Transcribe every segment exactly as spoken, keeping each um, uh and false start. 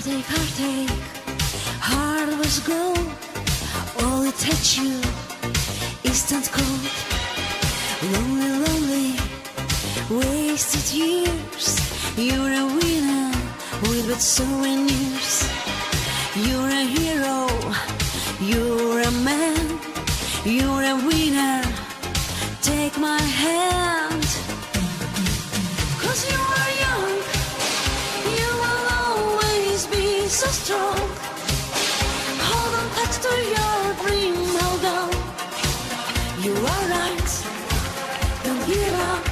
Heartache, heartache, heart was gold. All it touched you, instant cold. Lonely, lonely, wasted years. You're a winner with but souvenirs. You're a hero, you're a man, you're a winner. Take my hand. Cause you are young, you will always be so strong. Hold on tight to your dream, hold on. You are right, don't give up.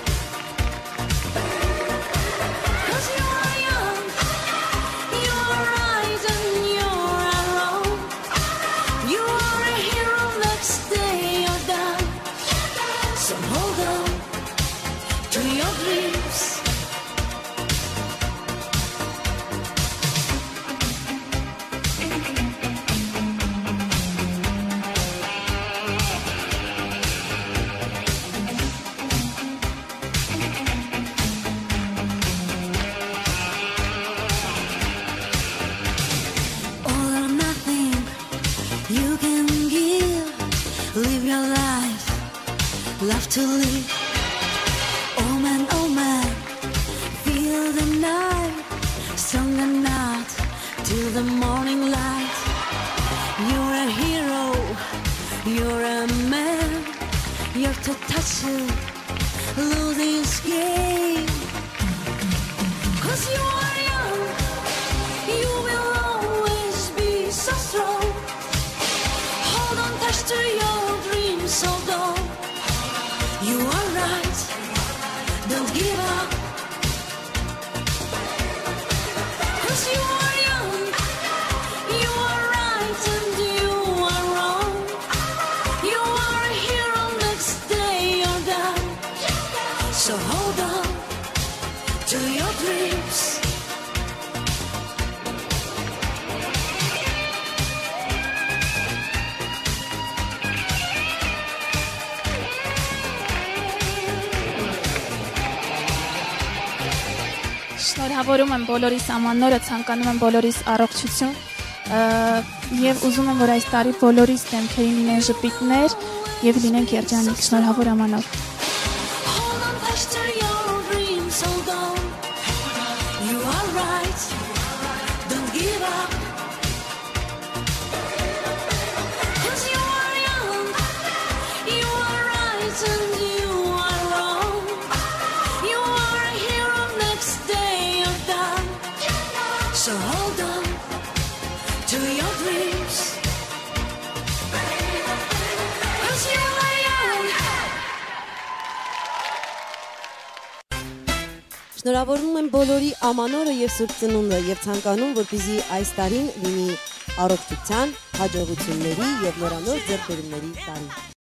Cause you are young, you are right and you are wrong. You are a hero, next day you're done. So hold on to your dreams. All or nothing you can give. Live your life, love to live. Oh man, oh man, feel the night, strong and not till the morning light. You're a hero, you're a man. You're to touch it, lose this game. Cause you are young, you will always be so strong. Hold on tight to your dreams, hold on. You are right, don't give up. Cause you are young, you are right and you are wrong. You are a hero, next day you're done. So hold on to your dreams. Շնորհավորում եմ բոլորիս ամանորը, ցանկանում եմ բոլորիս առողջություն եւ ուզում եմ, որ այս տարի բոլորիս դեմքերին լինեն ժպիտներ եւ լինենք երջանիկ։ Շնորհավոր ամանոր։ Hold on tight to your dreams, hold on. You are right, don't give up. Cause you are young, you are right and you are wrong. You are a hero, next day you're done. So hold on to your dreams. Cause you are young. Շնորհավորում եմ բոլորի ամանորը եւ Սուրբ Ծնունդը եւ ցանկանում, որպեսզի այս տարին լինի առողջության, հաջողությունների եւ նորանոր ձեռքբերումների տարի։